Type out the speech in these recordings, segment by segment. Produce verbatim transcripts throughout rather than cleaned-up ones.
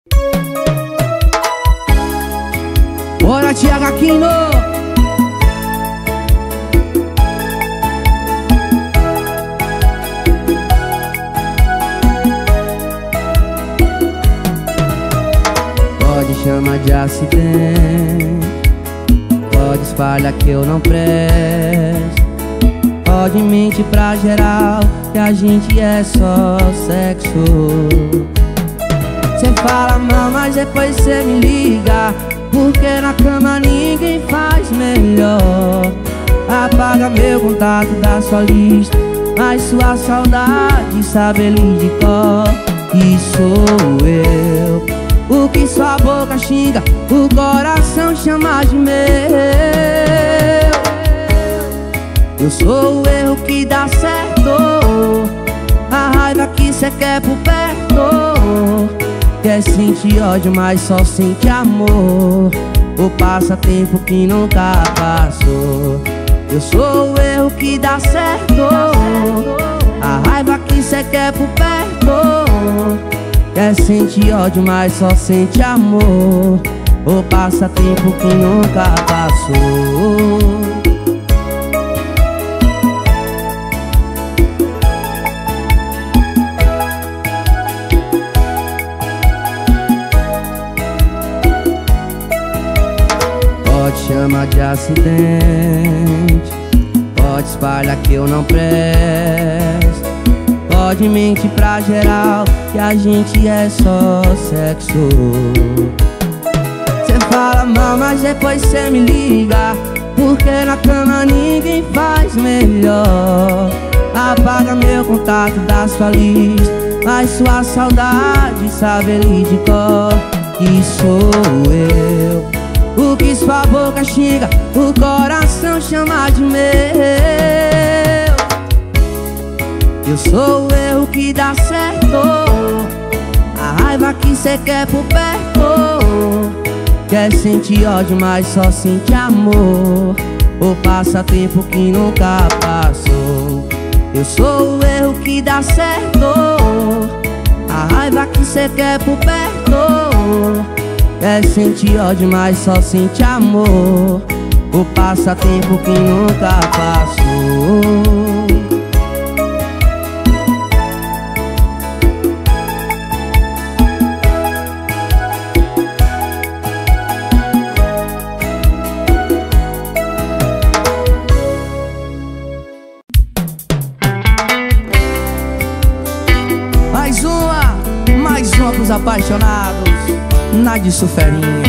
Bora, Thiago Aquino. Pode chamar de acidente, pode espalhar que eu não presto, pode mentir pra geral que a gente é só sexo. Cê fala mal, mas depois cê me liga, porque na cama ninguém faz melhor. Apaga meu contato da sua lista, mas sua saudade sabe ele de cor. E sou eu, o que sua boca xinga, o coração chama de meu. Eu sou o erro que dá certo, a raiva que cê quer por perto. Quer sentir ódio, mas só sente amor, o passatempo que nunca passou. Eu sou o erro que dá certo, a raiva que cê quer por perto. Quer sentir ódio, mas só sente amor, o passatempo que nunca passou. Pode chamar de acidente, pode espalhar que eu não presto, pode mentir pra geral que a gente é só sexo. Cê fala mal, mas depois cê me liga, porque na cama ninguém faz melhor. Apaga meu contato da sua lista, mas sua saudade sabe ele de cor. E sou eu, o que sua boca xinga, o coração chama de meu. Eu sou o erro que dá certo, a raiva que cê quer por perto. Quer sentir ódio, mas só sente amor, o passatempo que nunca passou. Eu sou o erro que dá certo, a raiva que cê quer por perto. Quer sentir ódio, mas só sente amor, o passatempo que nunca passou. Mais uma, mais uma pros apaixonados, Nádia Suferinha.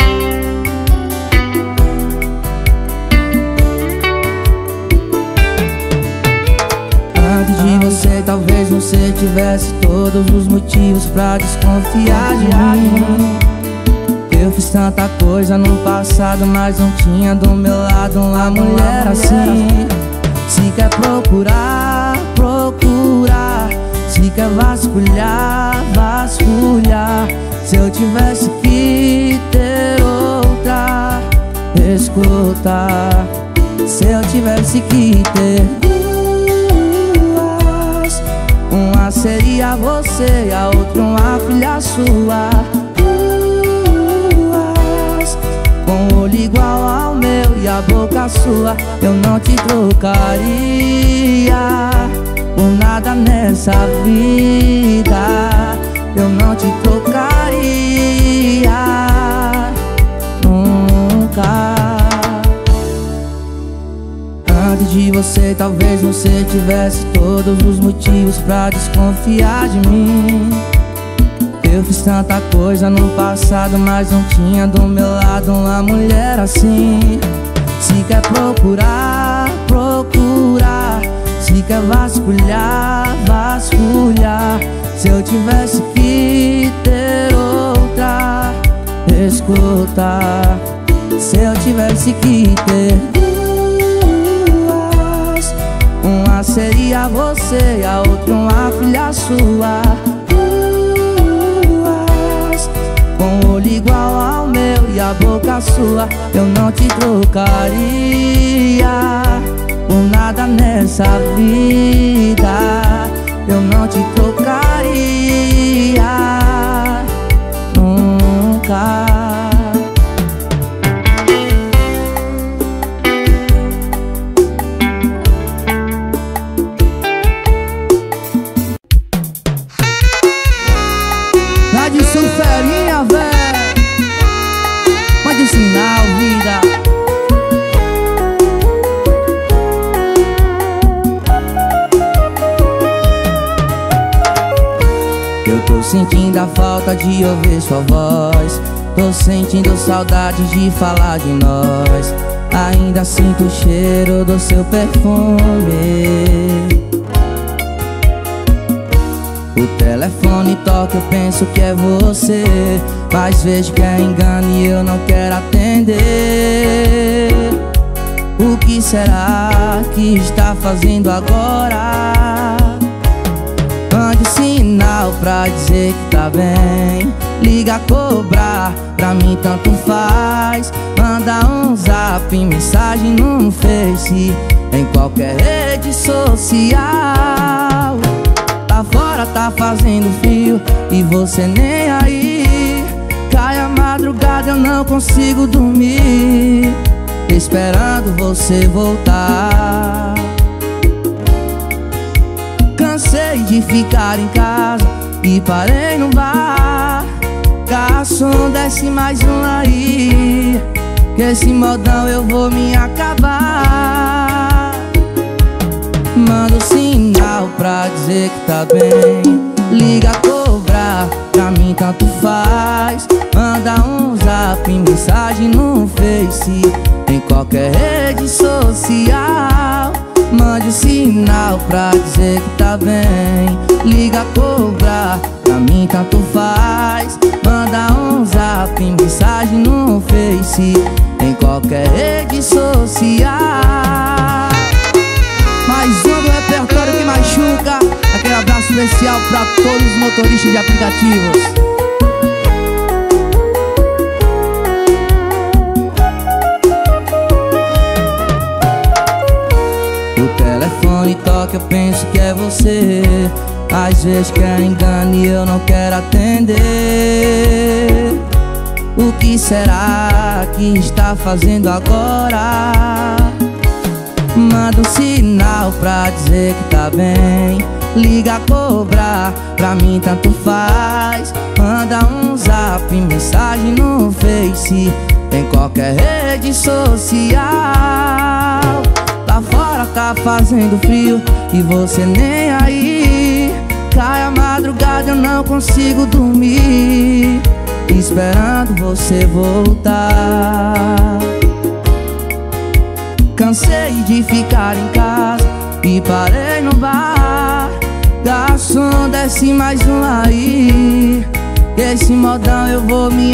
Antes de você, talvez você tivesse todos os motivos pra desconfiar de mim. Eu fiz tanta coisa no passado, mas não tinha do meu lado uma mulher assim. Se quer procurar, procurar. Se quer vasculhar, vasculhar. Se eu tivesse que ter outra, escuta. Se eu tivesse que ter duas, uma seria você e a outra uma filha sua. Duas, com o olho igual ao meu e a boca sua. Eu não te trocaria por nada nessa vida. Eu não te trocaria nunca. Antes de você, talvez você tivesse todos os motivos pra desconfiar de mim. Eu fiz tanta coisa no passado, mas não tinha do meu lado uma mulher assim. Se quer procurar, procurar. Se quer vasculhar, vasculhar. Se eu tivesse que ter outra, escuta. Se eu tivesse que ter duas, uma seria você e a outra uma filha sua. Duas, com o olho igual ao meu e a boca sua. Eu não te trocaria por nada nessa vida. Eu não te trocaria nunca. trocar. Lá de Sulferinha, véi, mande sinal, vida. Eu tô sentindo a falta de ouvir sua voz, tô sentindo saudade de falar de nós. Ainda sinto o cheiro do seu perfume. O telefone toca, eu penso que é você, mas vejo que é engano e eu não quero atender. O que será que está fazendo agora? Mande sinal pra dizer que tá bem, liga a cobrar, pra mim tanto faz. Manda um zap, mensagem no Face, em qualquer rede social. Lá fora tá fazendo frio e você nem aí. Cai a madrugada, eu não consigo dormir, esperando você voltar. Cansei de ficar em casa e parei no bar. Garçom, desce mais um aí, que esse modão eu vou me acabar. Manda um sinal pra dizer que tá bem, liga a cobrar, pra mim tanto faz. Manda um zap, mensagem no Face, em qualquer rede social. Mande um sinal pra dizer que tá bem, liga a cobrar, pra mim tanto faz. Manda um zap, mensagem no Face, em qualquer rede social. Mais um do repertório que machuca. Aquele abraço especial pra todos os motoristas de aplicativos. O telefone toca, eu penso que é você, às vezes que é engano e eu não quero atender. O que será que está fazendo agora? Manda um sinal pra dizer que tá bem, liga a cobrar, pra mim tanto faz. Manda um zap, mensagem no Face, em qualquer rede social. Lá fora tá fazendo frio e você nem aí. Cai a madrugada, eu não consigo dormir, esperando você voltar. Cansei de ficar em casa e parei no bar. Garçom, desce mais um aí, que esse modão eu vou me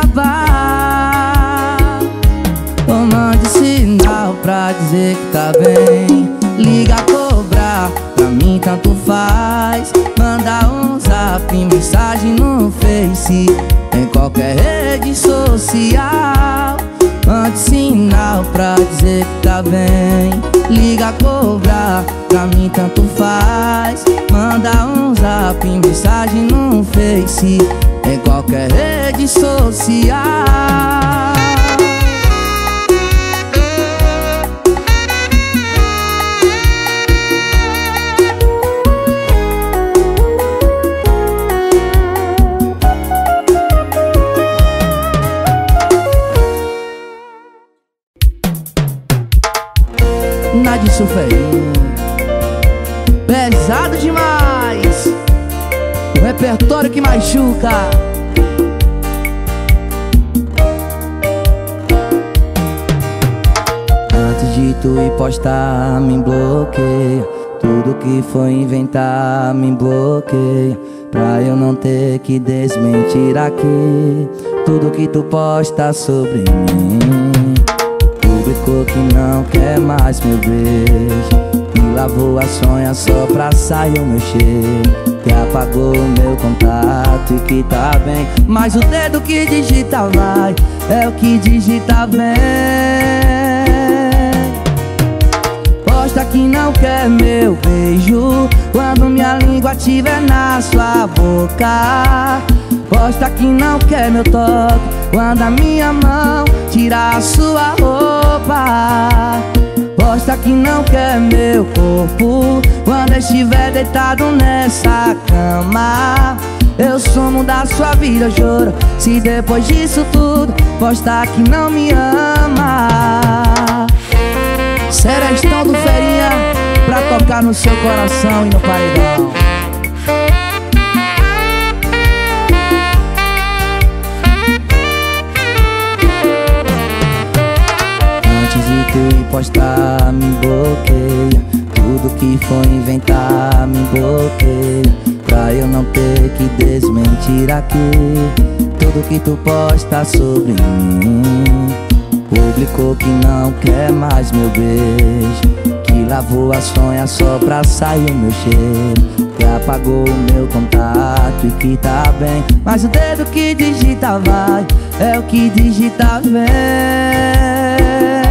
acabar. Oh, mande sinal pra dizer que tá bem, liga a cobrar, pra mim tanto faz. Manda um zap, mensagem no Face, em qualquer rede social. Mande sinal pra dizer que tá bem, liga a cobrar, pra mim tanto faz. Manda um zap, mensagem no Face, em qualquer rede social. Na de Sulferinha, pesado demais, o repertório que machuca. Antes de tu ir postar, me bloqueia. Tudo que foi inventar, me bloqueia, pra eu não ter que desmentir aqui tudo que tu posta sobre mim. Publicou que não quer mais meu beijo, me lavou a sonha só pra sair o meu cheiro, que apagou o meu contato e que tá bem, mas o dedo que digita vai, é o que digita bem. Posta que não quer meu beijo, quando minha língua tiver na sua boca. Gosta que não quer meu toque quando a minha mão tira a sua roupa. Gosta que não quer meu corpo quando estiver deitado nessa cama. Eu sumo da sua vida, eu juro. Se depois disso tudo gosta que não me ama. Serestão do Ferinha pra tocar no seu coração e no paredão. Antes de tu ir postar, me bloqueia. Tudo que for inventar, me bloqueia, pra eu não ter que desmentir aqui tudo que tu posta sobre mim. Publicou que não quer mais meu beijo, que lavou a sonha só pra sair o meu cheiro, que apagou o meu contato e que tá bem, mas o dedo que digita vai, é o que digita vem.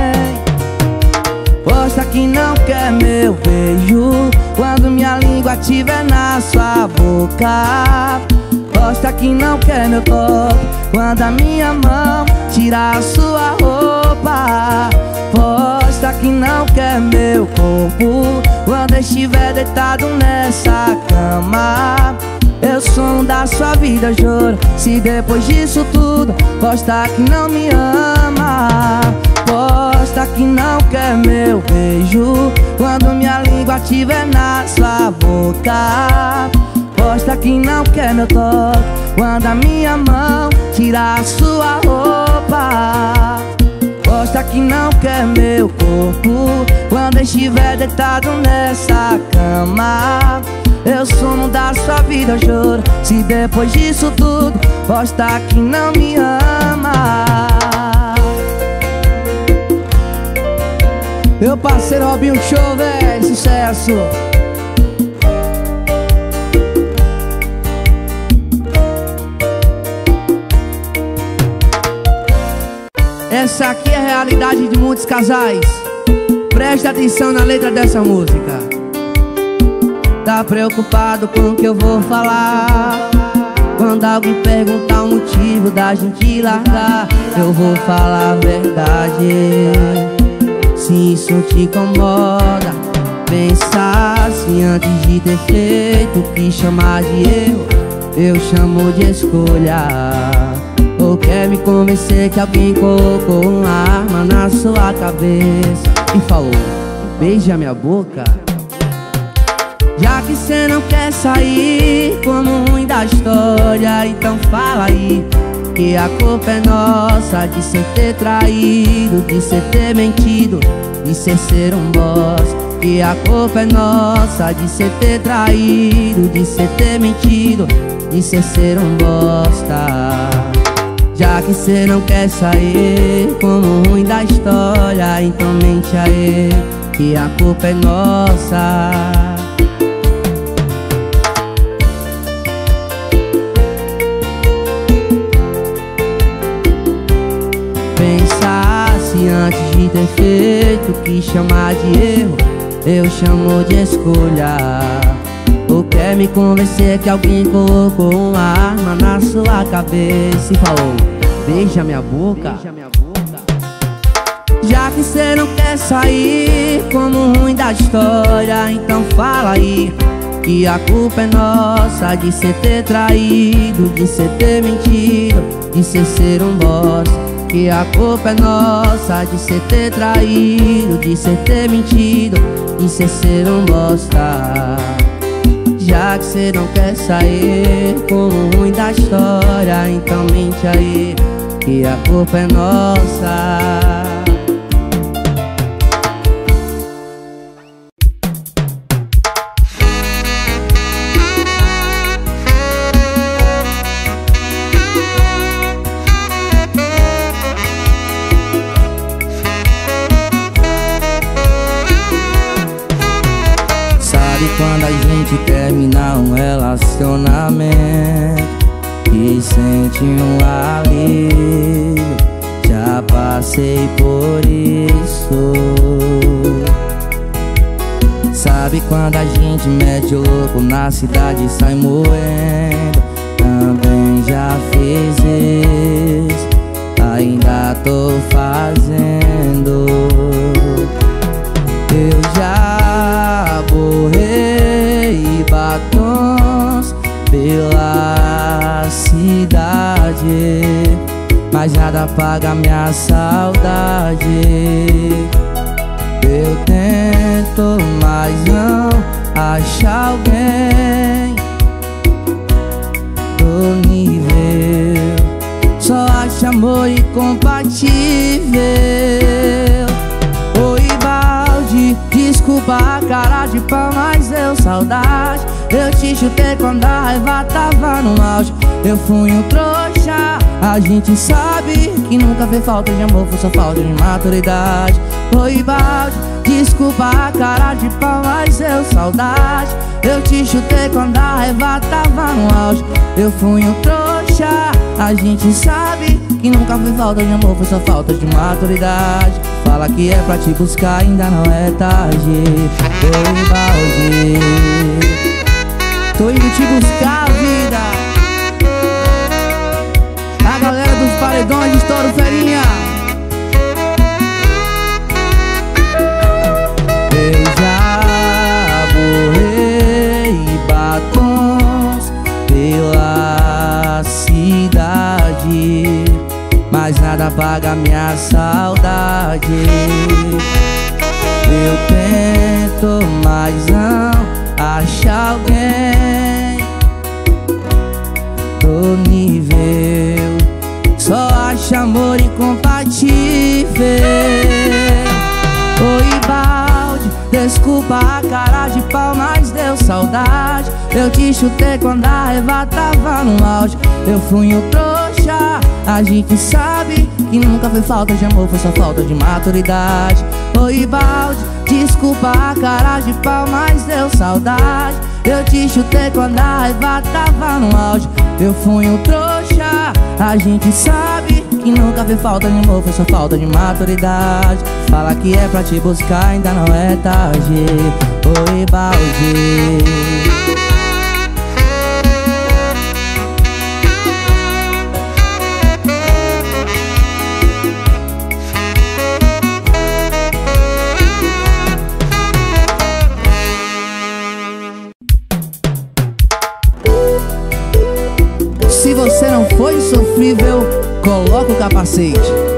Gosta que não quer meu beijo quando minha língua estiver na sua boca. Gosta que não quer meu toque quando a minha mão tira a sua roupa. Gosta que não quer meu corpo quando estiver deitado nessa cama. Eu sou um da sua vida, eu juro. Se depois disso tudo gosta que não me ama. Gosta que não quer meu beijo quando minha língua estiver na sua boca. Gosta que não quer meu toque quando a minha mão tira a sua roupa. Gosta que não quer meu corpo quando estiver deitado nessa cama. Eu sumo da sua vida, eu juro. Se depois disso tudo gosta que não me ama. Meu parceiro Robinho Show, véi, sucesso. Essa aqui é a realidade de muitos casais. Preste atenção na letra dessa música. Tá preocupado com o que eu vou falar? Quando alguém perguntar o motivo da gente largar, eu vou falar a verdade. Se isso te incomoda, pensa se antes de ter feito o que chamar de erro, eu chamo de escolha. Ou quer me convencer que alguém colocou uma arma na sua cabeça e falou, beija minha boca? Já que cê não quer sair como ruim da história, então fala aí que a culpa é nossa de cê ter traído, de cê ter mentido, de cê ser um boss. Que a culpa é nossa de cê ter traído, de cê ter mentido, de cê ser um bosta. Já que cê não quer sair como ruim da história, então mente aí que a culpa é nossa. Pensasse antes de ter feito o que chamar de erro, eu chamo de escolha. Ou quer me convencer que alguém colocou uma arma na sua cabeça e falou, beija minha boca? Já que cê não quer sair como ruim da história, então fala aí que a culpa é nossa de cê ter traído, de cê ter mentido, de cê ser um boss. Que a culpa é nossa de cê ter traído, de cê ter mentido, de cê ser um bosta. Já que cê não quer sair como ruim da história, então mente aí que a culpa é nossa. Quando a gente termina um relacionamento e sente um alívio, já passei por isso. Sabe quando a gente mete o louco na cidade e sai moendo, também já fez isso, ainda tô fazendo. Eu já borrei batons pela cidade, mas nada apaga minha saudade. Eu tento, mas não acho alguém do nível. Só acho amor incompatível. Oi, balde, desculpa a cara de pau, mas deu saudade. Eu te chutei quando a raiva tava no auge. Eu fui um trouxa, a gente sabe que nunca fez falta de amor, foi só falta de maturidade. Oi, balde, desculpa a cara de pau, mas deu saudade. Eu te chutei quando a raiva tava no auge. Eu fui um trouxa, a gente sabe que nunca foi falta de amor, foi só falta de maturidade. Fala que é pra te buscar, ainda não é tarde. Oi, balde, tô indo te buscar, vida. A galera dos paredões de estouro, ferinha. Eu já borrei batons pela cidade, mas nada apaga minha saudade. Eu tento, mas não acho alguém do nível. Só acho amor incompatível. Oi, balde, desculpa a cara de pau, mas deu saudade. Eu te chutei quando a raiva tava no auge. Eu fui um trouxa, a gente sabe que nunca foi falta de amor, foi só falta de maturidade. Oi, balde, desculpa a cara de pau, mas deu saudade. Eu te chutei quando a raiva tava no auge. Eu fui um trouxa, a gente sabe que nunca fez falta de amor, foi só falta de maturidade. Fala que é pra te buscar, ainda não é tarde. Oi, balde. Se você não foi sofrível, coloca o capacete.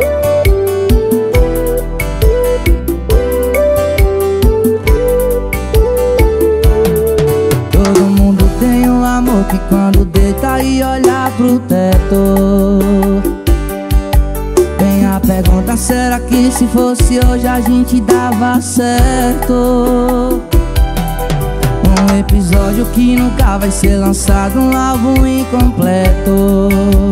Todo mundo tem um amor que quando deita e olha pro teto, vem a pergunta, será que se fosse hoje a gente dava certo? Um episódio que nunca vai ser lançado, um álbum incompleto,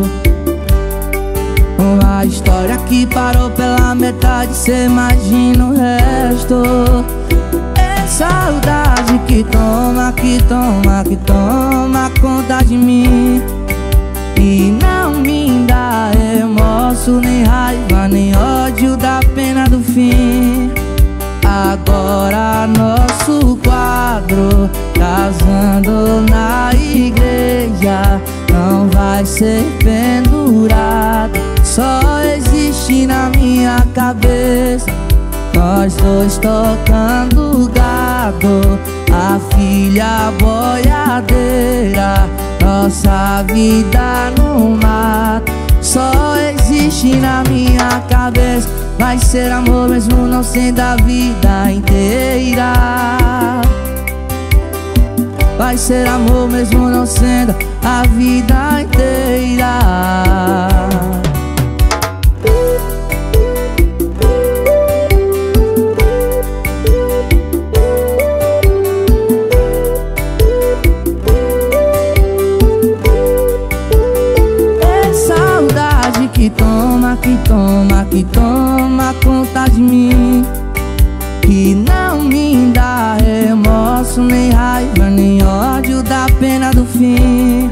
uma história que parou pela metade, cê imagina o resto. É saudade que toma, que toma, que toma conta de mim, e não me dá remorso, nem raiva, nem ódio da pena do fim. Agora nosso quadro, casando na igreja, não vai ser pendurado, só existe na minha cabeça. Nós dois tocando gado, a filha boiadeira, nossa vida no mato, só existe na minha cabeça. Vai ser amor mesmo não sendo a vida inteira. Vai ser amor mesmo não sendo a vida inteira. É saudade que toma, que toma, que toma conta de mim, que não me dá remorso, nem raiva, nem ódio da pena do fim.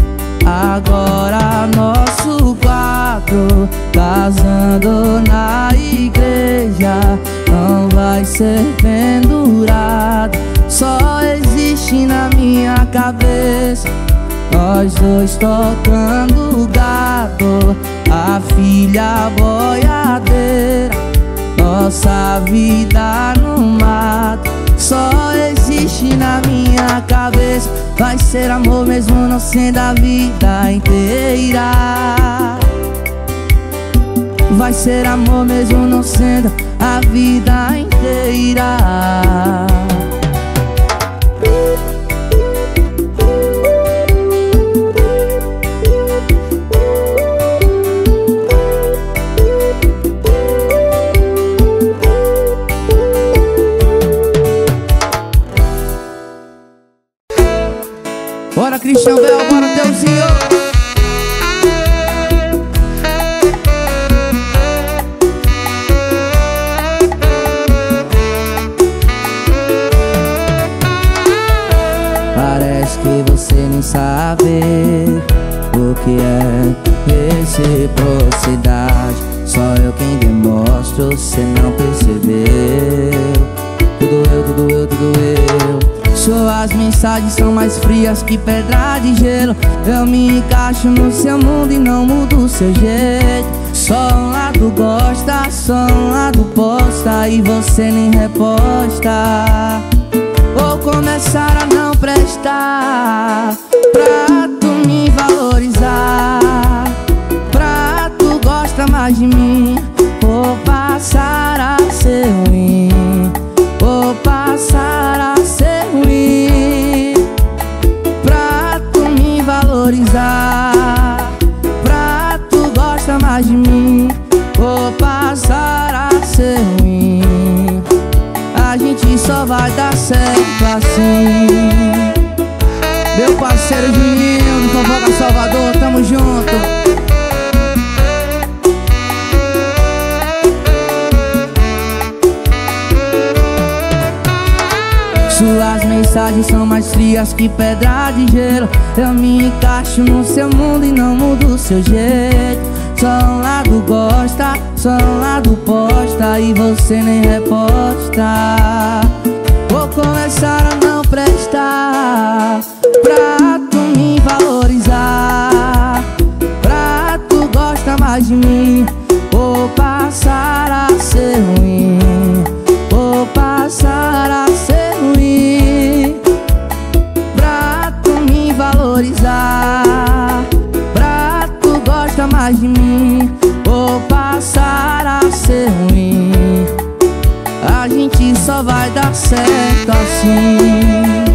Agora nosso quadro, casando na igreja, não vai ser pendurado, só existe na minha cabeça. nós dois tocando gado, a filha boiadeira, nossa vida no mato só existe na minha cabeça. Vai ser amor mesmo não sendo a vida inteira. Vai ser amor mesmo não sendo a vida inteira. Bora, Cristian Bel, bora, Deusinho. Parece que você nem sabe o que é reciprocidade. Só eu quem demonstro, você não percebeu. Tudo eu, tudo eu, tudo eu. Suas mensagens são mais frias que pedra de gelo. Eu me encaixo no seu mundo e não mudo o seu jeito. Só um lado gosta, só um lado posta e você nem reposta. Vou começar a não prestar pra tu me valorizar. Pra tu gosta mais de mim, vou passar a ser ruim. Vou passar a ser ruim. Pra tu me valorizar, pra tu gosta mais de mim, vou passar a ser ruim. A gente só vai dar certo assim. Meu parceiro Juninho do Fofoca Salvador, tamo junto. Suas mensagens são mais frias que pedra de gelo. Eu me encaixo no seu mundo e não mudo o seu jeito. Só um lado gosta, só um lado posta e você nem reposta. Vou começar a não prestar pra tu me valorizar. Pra tu gosta mais de mim, vou passar a ser ruim. Vou passar a ser ruim. Pra tu me valorizar, pra tu gosta mais de mim, vou passar a ser ruim. A gente só vai dar certo assim.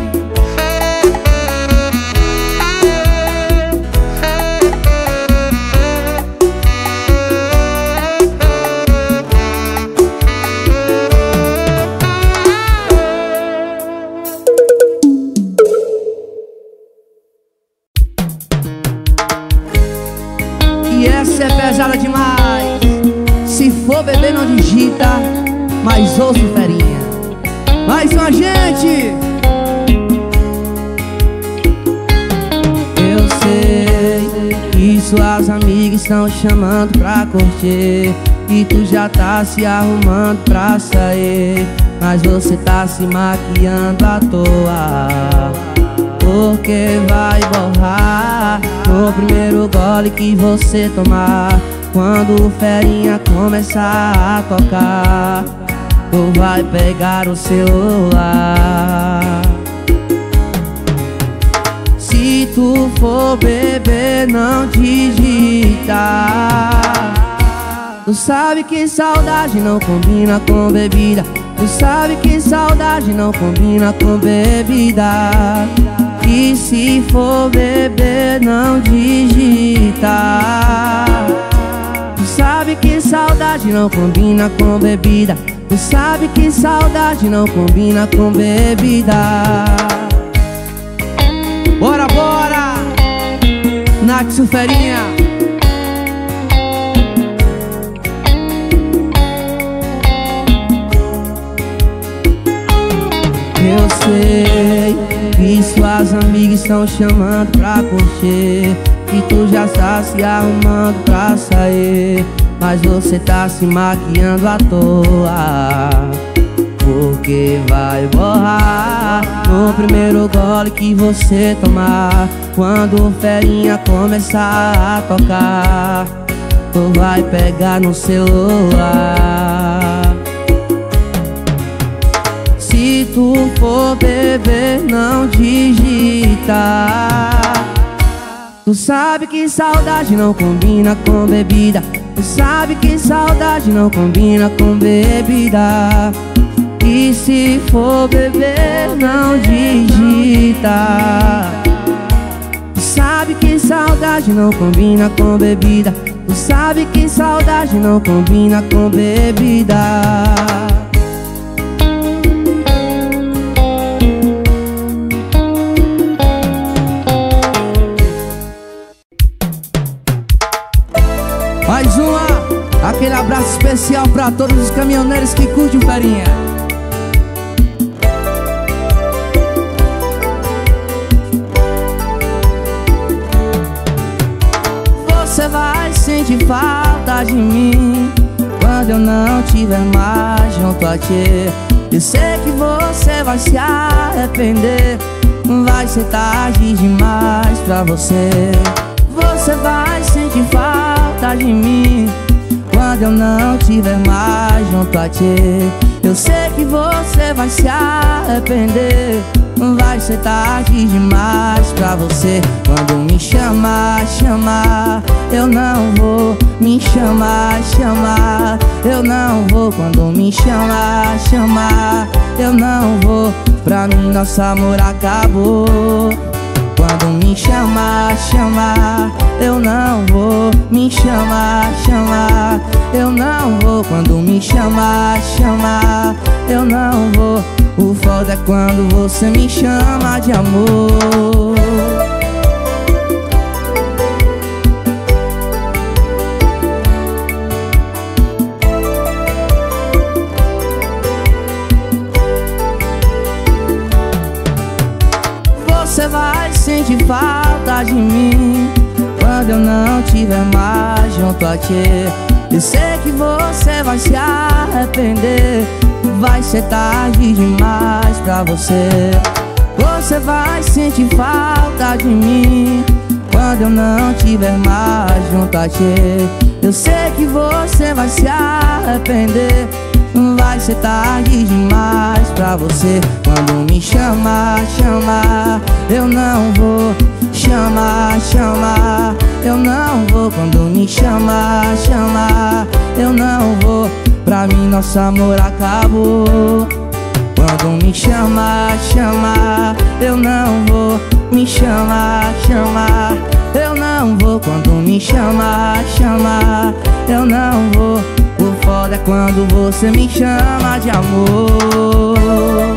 E essa é pesada demais. Se for beber não digita, mas ouço ferinha. Mais uma, gente. Eu sei que suas amigas estão chamando pra curtir e tu já tá se arrumando pra sair, mas você tá se maquiando à toa, porque vai borrar no primeiro gole que você tomar. Quando o ferinha começar a tocar, tu vai pegar o celular. Se tu for beber, não digita. Tu sabe que saudade não combina com bebida. Tu sabe que saudade não combina com bebida. E se for beber, não digita. Tu sabe que saudade não combina com bebida. Tu sabe que saudade não combina com bebida. Bora, bora! Nath Suferinha. Eu sei que suas amigas estão chamando pra curtir e tu já tá se arrumando pra sair, mas você tá se maquiando à toa, porque vai borrar no primeiro gole que você tomar. Quando o ferinha começar a tocar, tu vai pegar no celular. Se tu for beber, não digita. Tu sabe que saudade não combina com bebida. Tu sabe que saudade não combina com bebida. E se for beber, não digita. Tu sabe que saudade não combina com bebida. Tu sabe que saudade não combina com bebida. Mais uma, aquele abraço especial pra todos os caminhoneiros que curtem o ferinha. Você vai sentir falta de mim quando eu não tiver mais junto a ti. Eu sei que você vai se arrepender, vai ser tarde demais pra você. Você vai sentir falta de mim quando eu não tiver mais junto a ti. Eu sei que você vai se arrepender, vai ser tarde demais pra você. Quando me chamar, chamar, eu não vou. Me chamar, chamar, eu não vou. Quando me chamar, chamar, eu não vou. Pra mim nosso amor acabou. Quando me chamar, chamar, eu não vou. Me chamar, chamar, eu não vou. Quando me chamar, chamar, eu não vou. O foda é quando você me chama de amor. Você vai sentir falta de mim quando eu não tiver mais junto a ti. Eu sei que você vai se arrepender, vai ser tarde demais pra você. Você vai sentir falta de mim quando eu não tiver mais junto a ti. Eu sei que você vai se arrepender, vai ser tarde demais pra você. Quando me chamar, chamar, eu não vou. Chamar, chamar, eu não vou. Quando me chamar, chamar, eu não vou. Pra mim nosso amor acabou. Quando me chamar, chamar, eu não vou. Me chamar, chamar, eu não vou. Quando me chamar, chamar, eu não vou. O foda é quando você me chama de amor.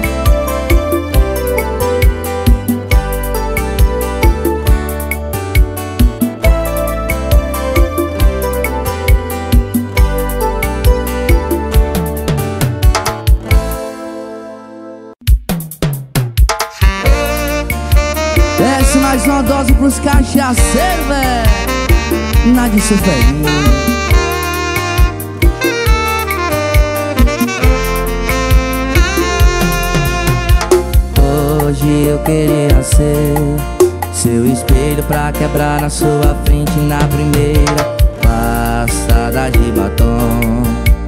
Desce mais uma dose pros cachaceiros, véi. Nada de sofrer. Hoje eu queria ser seu espelho pra quebrar na sua frente na primeira passada de batom.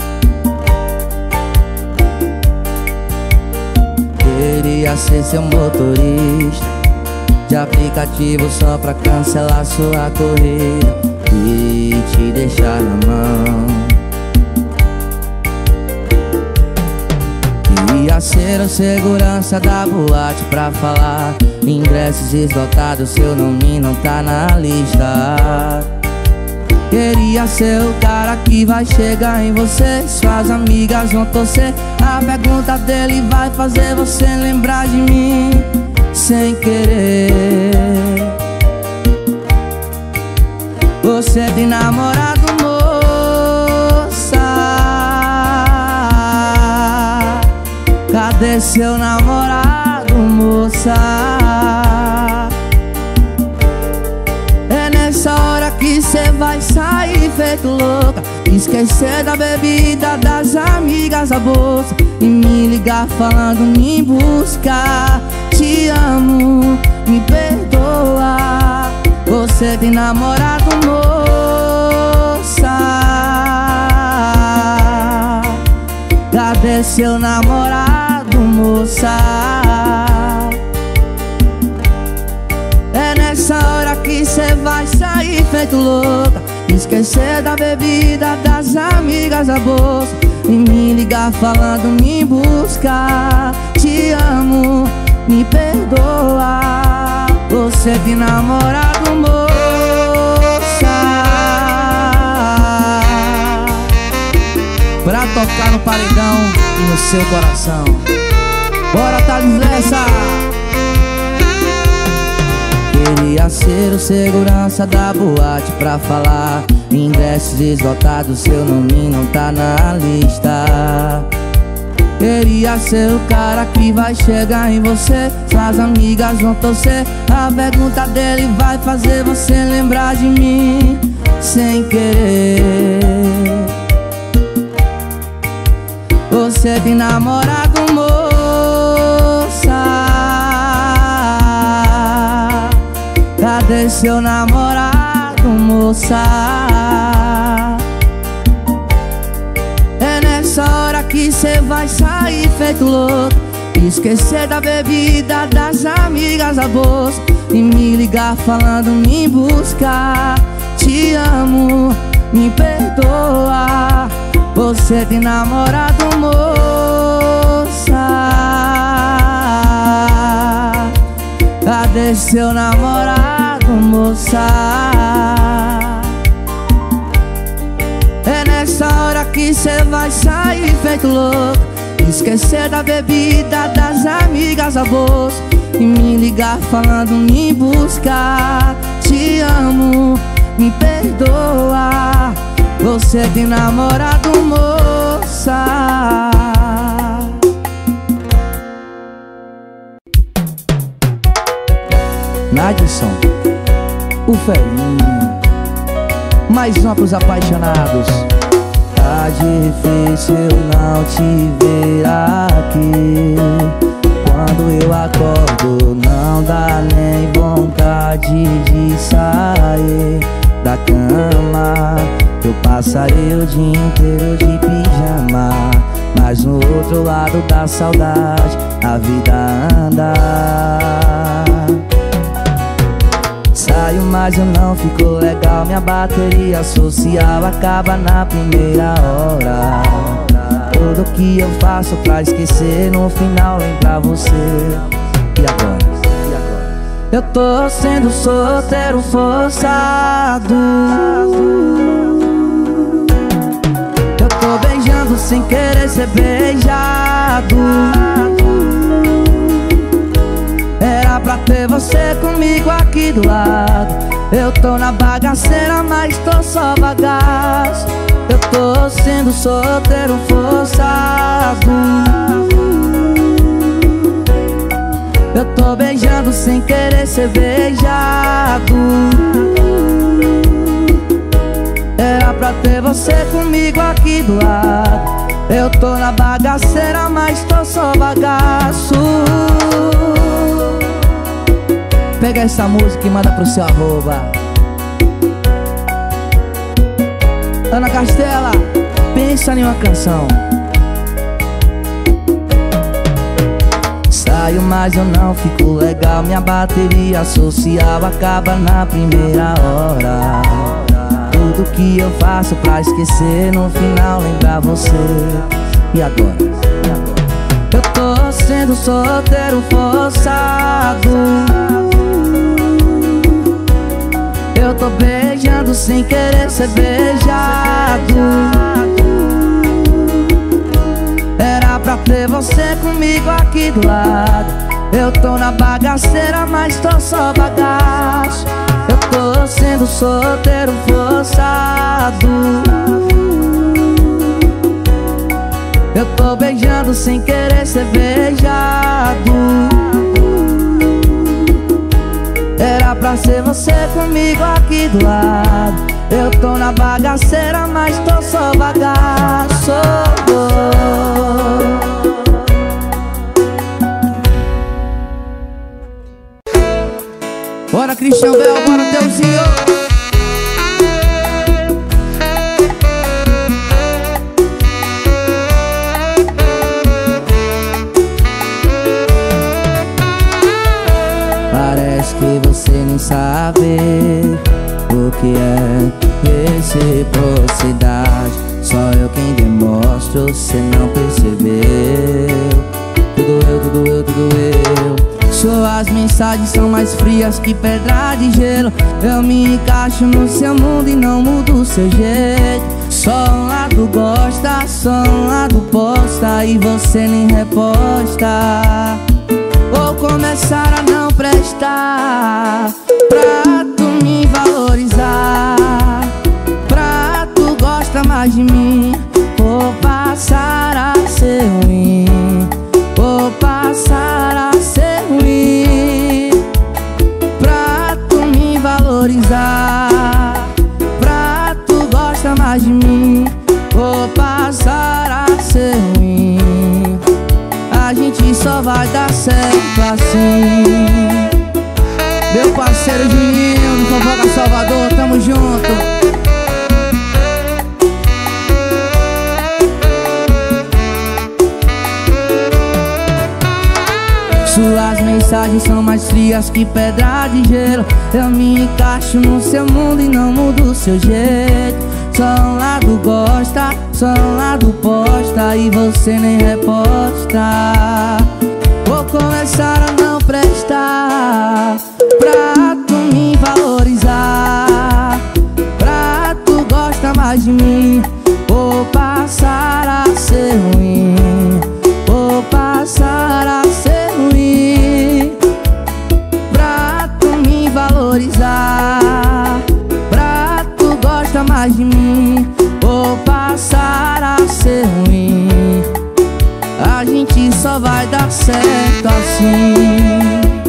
Queria ser seu motorista de aplicativo só pra cancelar sua corrida e te deixar na mão. Queria ser o segurança da boate pra falar ingressos esgotados, seu nome não tá na lista. Queria ser o cara que vai chegar em você, suas amigas vão torcer, a pergunta dele vai fazer você lembrar de mim sem querer. Você tem namorado, moça? Cadê seu namorado, moça? É nessa hora que cê vai sair feito feito louca, esquecer da bebida, das amigas, a bolsa, e me ligar falando me buscar. Te amo, me perdoa, você tem namorado, moça. Cadê seu namorado, moça? É nessa hora que cê vai sair feito louca, esquecer da bebida, das amigas, a bolsa, e me ligar falando me buscar. Te amo, me perdoa, você tem namorado, moça. Pra tocar no paredão e no seu coração. Bora, Thales Lessa! Queria ser o segurança da boate pra falar ingressos esgotados, seu nome não tá na lista. Queria ser o cara que vai chegar em você, suas amigas vão torcer, a pergunta dele vai fazer você lembrar de mim sem querer. Você tem namorado, moça. Cadê seu namorado, moça? É nessa hora que cê vai sair feito louco, esquecer da bebida, das amigas, a bolsa, e me ligar falando me buscar. Te amo, me perdoa, você tem namorado, moça. Cadê seu namorado, moça? É nessa hora que cê vai sair feito louco, esquecer da bebida, das amigas, a bolsa, e me ligar falando me buscar. Te amo, me perdoa, você tem namorado, moça. Nadson, o Felinho, mais uma pros apaixonados. Tá difícil não te ver aqui, quando eu acordo não dá nem vontade de sair da cama. Eu passaria o dia inteiro de pijama, mas no outro lado da saudade a vida anda. Saio, mas eu não fico legal, minha bateria social acaba na primeira hora. Tudo que eu faço pra esquecer, no final lembrar você. E agora? E agora? Eu tô sendo solteiro forçado, eu tô beijando sem querer ser beijado. Era pra ter você comigo aqui do lado. Eu tô na bagaceira, mas tô só bagaço. Eu tô sendo solteiro forçado, eu tô beijando sem querer ser beijado. Era pra ter você comigo aqui do lado. Eu tô na bagaceira, mas tô só bagaço. Pega essa música e manda pro seu arroba. Ana Castela, pensa em uma canção. Saio, mas eu não fico legal, minha bateria social acaba na primeira hora. Tudo que eu faço pra esquecer, no final lembrar você. E agora? E agora? Eu tô sendo solteiro forçado, eu tô beijando sem querer ser beijado. Era pra ter você comigo aqui do lado. Eu tô na bagaceira, mas tô só bagaço. Eu tô sendo solteiro forçado, eu tô beijando sem querer ser beijado. Era pra ser você comigo aqui do lado. Eu tô na bagaceira, mas tô só bagaço. Bora, Cristian Bel, bora, Deusinho. Parece que você nem sabe o que é reciprocidade. Só eu quem demonstro, você não percebeu. Tudo eu, tudo eu, tudo eu. Suas mensagens são mais frias que pedra de gelo. Eu me encaixo no seu mundo e não mudo o seu jeito. Só um lado gosta, só um lado posta e você nem reposta. Vou começar a não prestar pra tu me valorizar. Pra tu gosta mais de mim, vou passar a ser ruim. Vou passar a ser ruim. Pra tu me valorizar. Pra tu gosta mais de mim, vou passar a ser ruim. A gente só vai dar certo assim. Meu parceiro Juninho do Fofoca Salvador, tamo junto. Suas mensagens são mais frias que pedra de gelo. Eu me encaixo no seu mundo e não mudo o seu jeito. Só um lado gosta, só um lado posta e você nem reposta. Vou começar a não prestar pra tu me valorizar. Pra tu gosta mais de mim, vou passar a ser ruim. Vou passar a ser ruim. Pra tu me valorizar. Pra tu gosta mais de mim, vou passar a ser ruim. A gente só vai dar certo assim.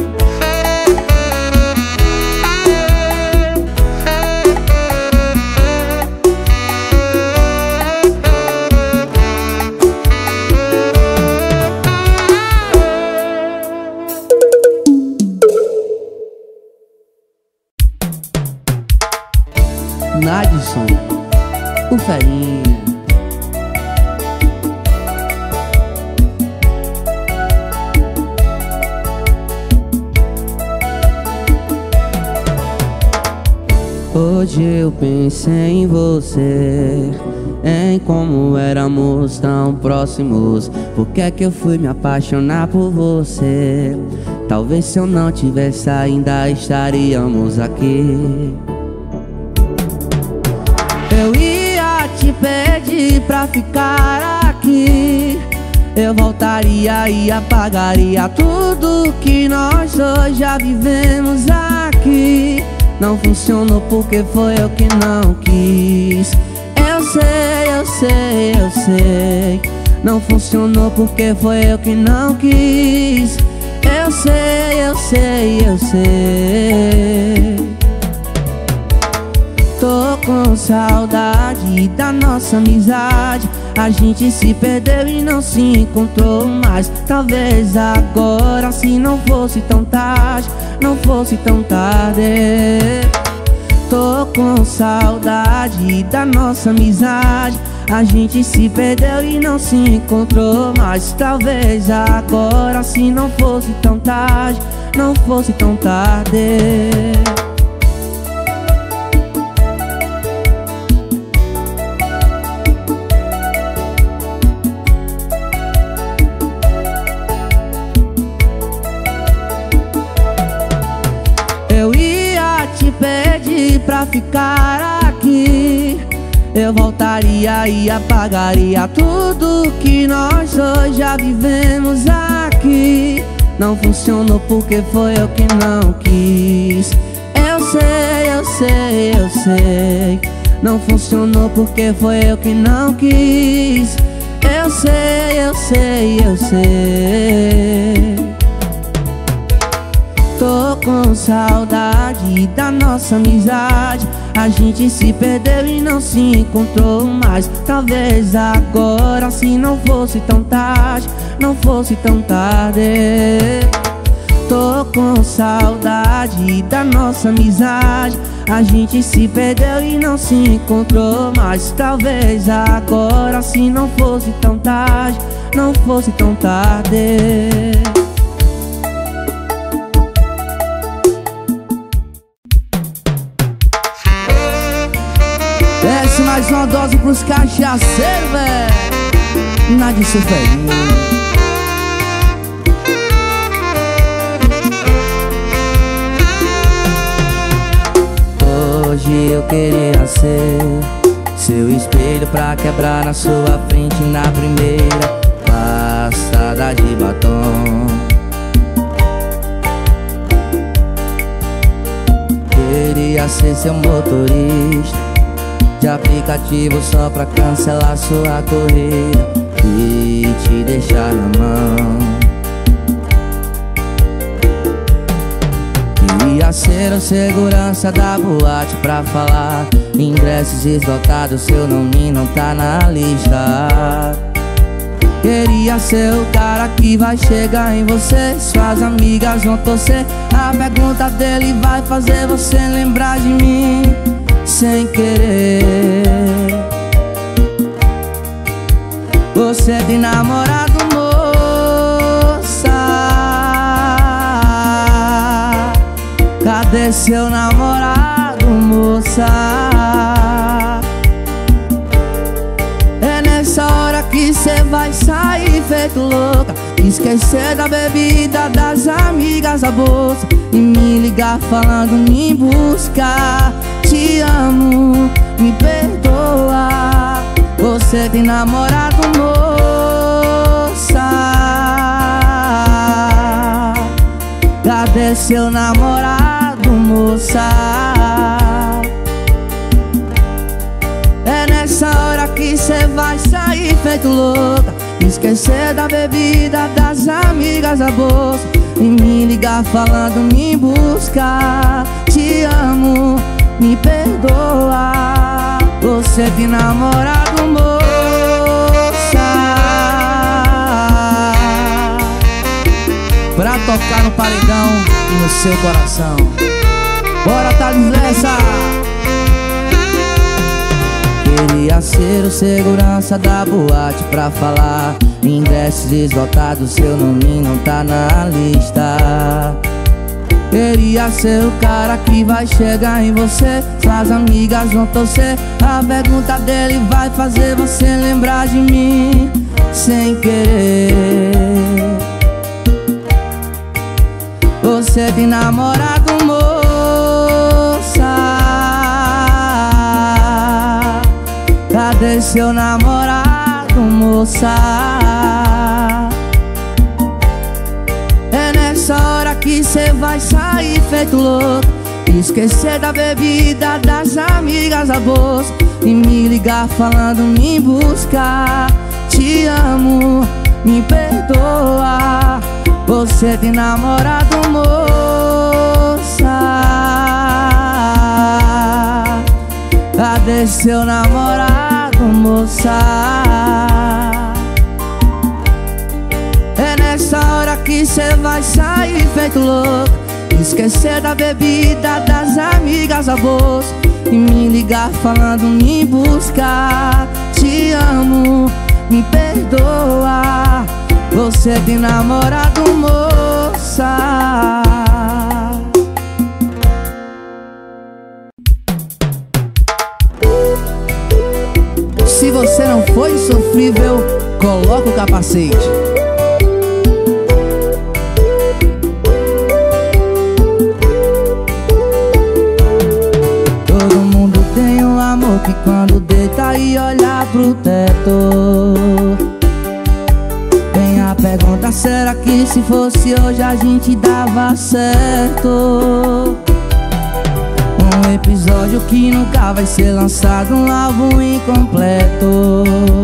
Nadson, o Ferinha. Hoje eu pensei em você, em como éramos tão próximos. Por que é que eu fui me apaixonar por você? Talvez se eu não tivesse ainda estaríamos aqui. Eu ia te pedir pra ficar aqui. Eu voltaria e apagaria tudo que nós dois já vivemos aqui. Não funcionou porque foi eu que não quis. Eu sei, eu sei, eu sei. Não funcionou porque foi eu que não quis. Eu sei, eu sei, eu sei. Tô com saudade da nossa amizade. A gente se perdeu e não se encontrou mais. Talvez agora, se não fosse tão tarde, não fosse tão tarde. Tô com saudade da nossa amizade. A gente se perdeu e não se encontrou mais. Talvez agora, se não fosse tão tarde, não fosse tão tarde. Pra ficar aqui, eu voltaria e apagaria tudo que nós dois já vivemos aqui. Não funcionou porque foi eu que não quis. Eu sei, eu sei, eu sei. Não funcionou porque foi eu que não quis. Eu sei, eu sei, eu sei. Tô com saudade da nossa amizade. A gente se perdeu e não se encontrou mais. Talvez agora, se não fosse tão tarde, não fosse tão tarde. Tô com saudade da nossa amizade. A gente se perdeu e não se encontrou mais. Talvez agora, se não fosse tão tarde, não fosse tão tarde. Desce mais uma dose pros cachaceiros, véi. Nada de sofrer. Hoje eu queria ser seu espelho pra quebrar na sua frente na primeira passada de batom. Queria ser seu motorista de aplicativo só pra cancelar sua corrida e te deixar na mão. Queria ser o segurança da boate pra falar ingressos esgotados, seu nome não tá na lista. Queria ser o cara que vai chegar em você, suas amigas vão torcer, a pergunta dele vai fazer você lembrar de mim sem querer. Você tem namorado, moça? Cadê seu namorado, moça? É nessa hora que cê vai sair feito louca, esquecer da bebida, das amigas, da bolsa, e me ligar falando me buscar. Te amo, me perdoa. Você tem namorado, moça? Cadê seu namorado, moça? É nessa hora que cê vai sair feito louca, esquecer da bebida, das amigas, da bolsa, e me ligar falando me buscar. Te amo, me perdoa. Você tem namorado, moça? Pra tocar no paredão e no seu coração. Bora, Thales Lessa! Queria ser o segurança da boate pra falar ingressos esgotados, seu nome não tá na lista. Queria ser o cara que vai chegar em você, suas amigas vão torcer, a pergunta dele vai fazer você lembrar de mim sem querer. Você tem namorado, moça? Cadê seu namorado, moça? É nessa hora que cê vai sair feito louco, esquecer da bebida, das amigas, da bolsa, e me ligar falando me buscar. Te amo, me perdoa. Você tem namorado, moça? Cadê seu namorado, moça? É nessa hora que cê vai sair feito louco, esquecer da bebida, das amigas, da bolsa, e me ligar falando me buscar. Te amo, me perdoa. Você tem namorado, moça? Se você não foi sofrível, coloca o capacete. Todo mundo tem um amor que quando deita e olha pro teto, tem a pergunta, será que se fosse hoje a gente dava certo? Um episódio que nunca vai ser lançado, um álbum incompleto,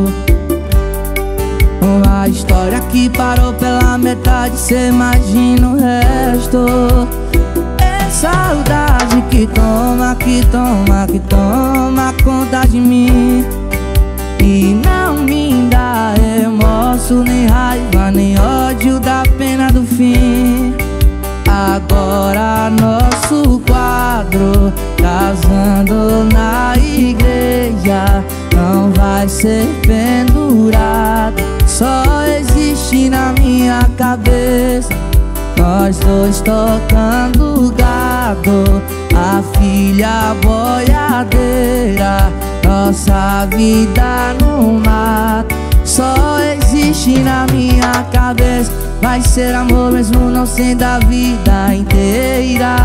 uma história que parou pela metade, cê imagina o resto. É saudade que que toma, que toma, que toma conta de mim. E não me dá remorso, nem raiva, nem ódio da pena do fim. Agora nosso quadro, casando na igreja, não vai ser pendurado, só existe na minha cabeça. Nós dois tocando gado, a filha boiadeira, nossa vida no mato, só existe na minha cabeça. Vai ser amor mesmo não sendo a vida inteira.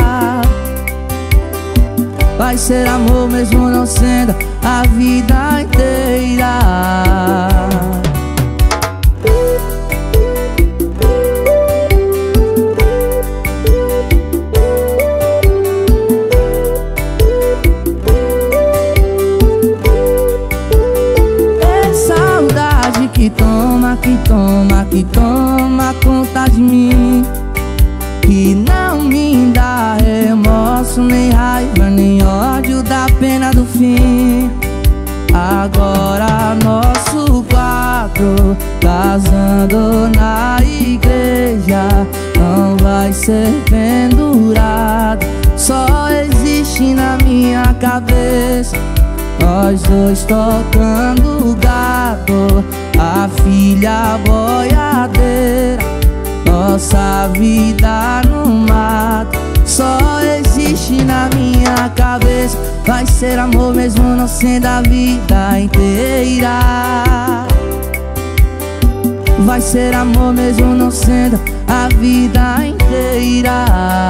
Vai ser amor mesmo não sendo a vida inteira. Que toma, que toma, que toma conta de mim. Que não me dá remorso, nem raiva, nem ódio da pena do fim. Agora nosso quadro, casando na igreja, não vai ser pendurado, só existe na minha cabeça. Nós dois tocando gado, a filha boiadeira, nossa vida no mato, só existe na minha cabeça. Vai ser amor mesmo não sendo a vida inteira. Vai ser amor mesmo não sendo a vida inteira.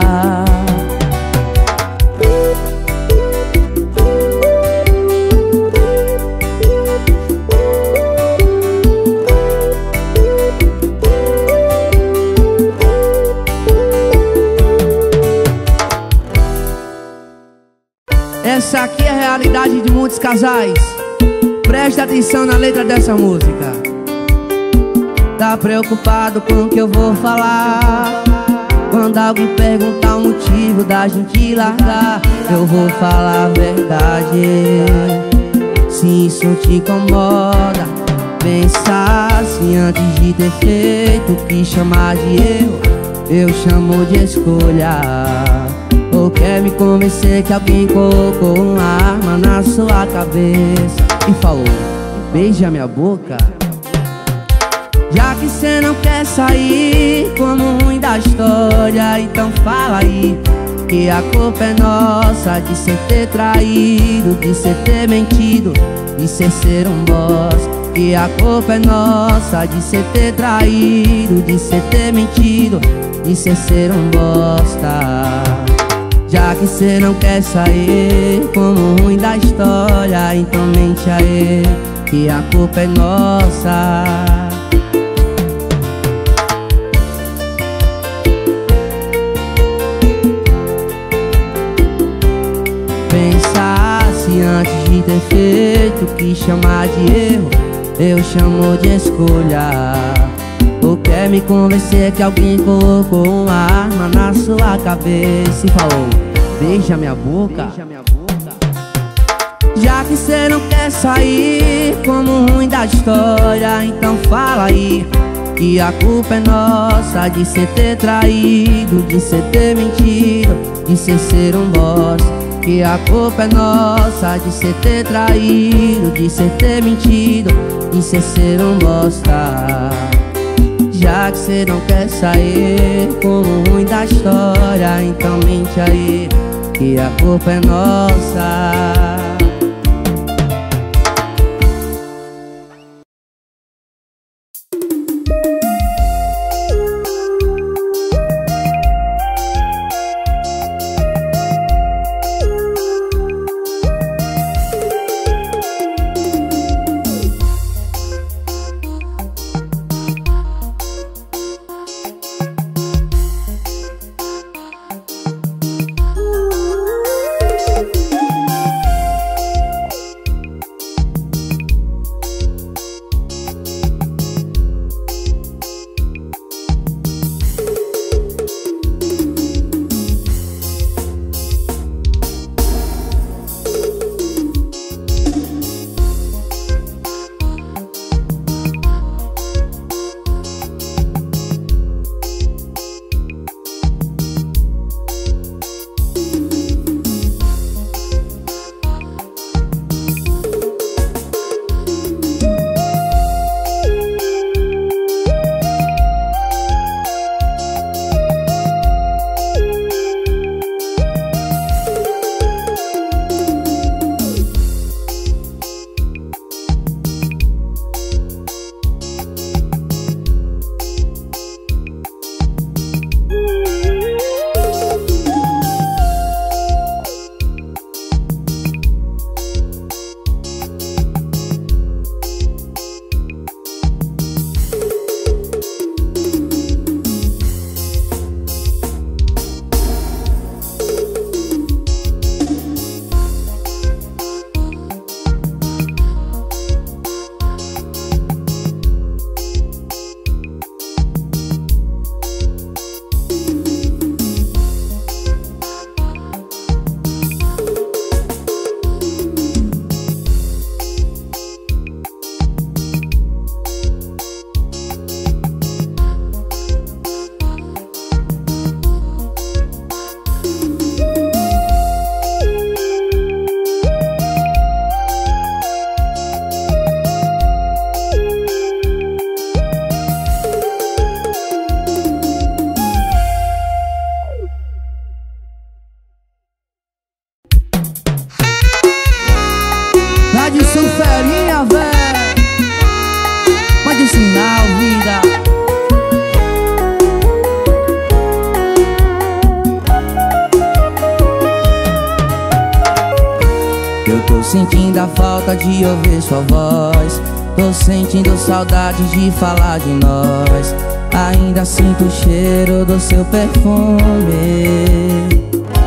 Essa aqui é a realidade de muitos casais. Presta atenção na letra dessa música. Tá preocupado com o que eu vou falar? Quando alguém perguntar o motivo da gente largar, eu vou falar a verdade. Se isso te incomoda, pensa assim antes de ter feito o que chamar de erro, eu chamo de escolha. Ou quer me convencer que alguém colocou uma arma na sua cabeça e falou, beija minha boca? Já que cê não quer sair como ruim da história, então fala aí que a culpa é nossa de cê ter traído, de cê ter mentido, de cê ser um bosta. Que a culpa é nossa de cê ter traído, de cê ter mentido, de cê ser um bosta. Já que cê não quer sair como ruim da história, então mente aí que a culpa é nossa. Pensasse antes de ter feito o que chamar de erro, eu chamo de escolha. Ou quer me convencer que alguém colocou uma arma na sua cabeça e falou, beija minha boca? Já que cê não quer sair como ruim da história, então fala aí que a culpa é nossa de cê ter traído, de cê ter mentido, de cê ser um bosta. Que a culpa é nossa de cê ter traído, de cê ter mentido, de cê ser um bosta. Já que cê não quer sair como ruim da história, então mente aí que a culpa é nossa. falta de ouvir sua voz. Tô sentindo saudade de falar de nós. Ainda sinto o cheiro do seu perfume.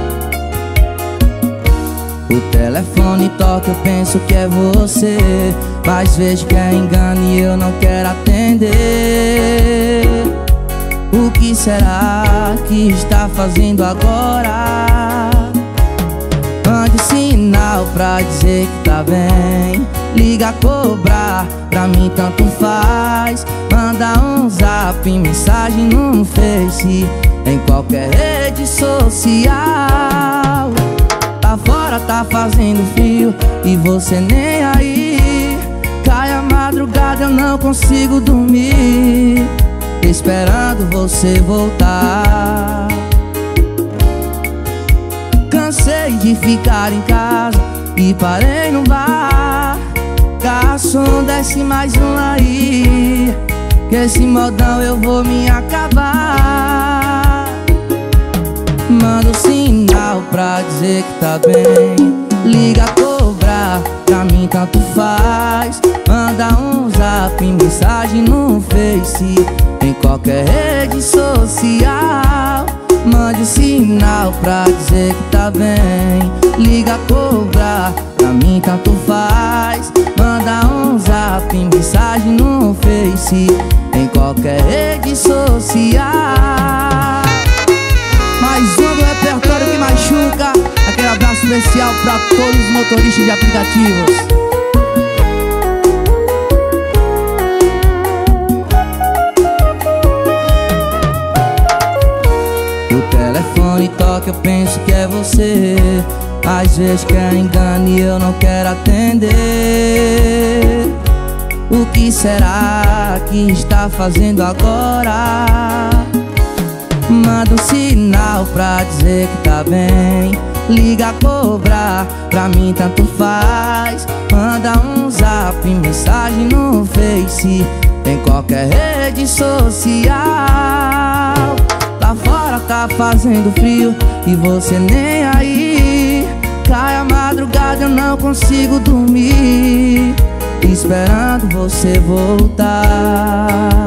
O telefone toca, eu penso que é você, mas vejo que é engano e eu não quero atender. O que será que está fazendo agora? Mande sinal pra dizer que tá bem. Liga a cobrar, pra mim tanto faz. Manda um zap, mensagem no Face, em qualquer rede social. Lá fora tá fazendo frio e você nem aí. Cai a madrugada, eu não consigo dormir, esperando você voltar. Cansei de ficar em casa e parei no bar. Garçom, desce mais um aí, que esse modão eu vou me acabar. Manda um sinal pra dizer que tá bem. Liga a cobrar, pra mim tanto faz. Manda um zap, mensagem no Face, em qualquer rede social. Mande um sinal pra dizer que tá bem. Liga a cobrar, pra mim tanto faz. Manda um zap, mensagem no Face, em qualquer rede social. Mais um do repertório que machuca. Aquele abraço especial pra todos os motoristas de aplicativos. O telefone toca, eu penso que é você, às vezes que é engano e eu não quero atender. O que será que está fazendo agora? Manda um sinal pra dizer que tá bem. Liga a cobrar, pra mim tanto faz. Manda um zap, mensagem no Face, em qualquer rede social. Lá fora tá fazendo frio e você nem aí. Cai a madrugada, eu não consigo dormir, esperando você voltar.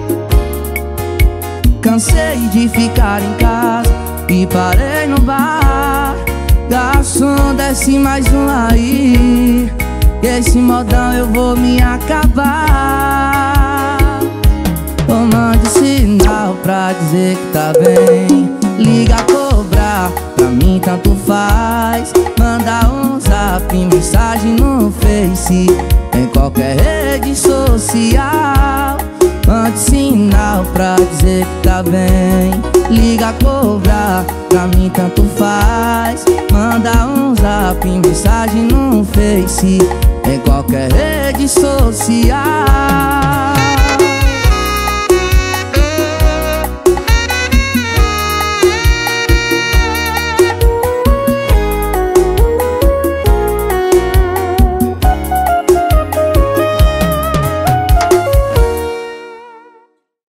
Cansei de ficar em casa e parei no bar. Garçom, desce mais um aí, que esse modão eu vou me acabar. Oh, mande sinal pra dizer que tá bem. Liga a cobrar, pra mim tanto faz. Manda um zap, mensagem no Face, em qualquer rede social. Mande sinal pra dizer que tá bem. Liga a cobrar, pra mim tanto faz. Manda um zap, mensagem no Face, em qualquer rede social.